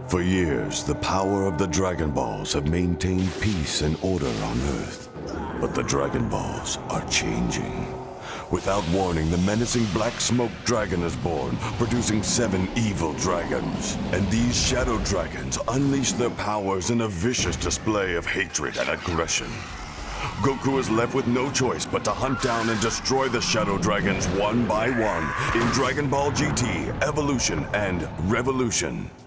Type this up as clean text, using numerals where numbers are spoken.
For years, the power of the Dragon Balls have maintained peace and order on Earth. But the Dragon Balls are changing. Without warning, the menacing black smoke dragon is born, producing 7 evil dragons. And these shadow dragons unleash their powers in a vicious display of hatred and aggression. Goku is left with no choice but to hunt down and destroy the shadow dragons one by one in Dragon Ball GT, Evolution and Revolution.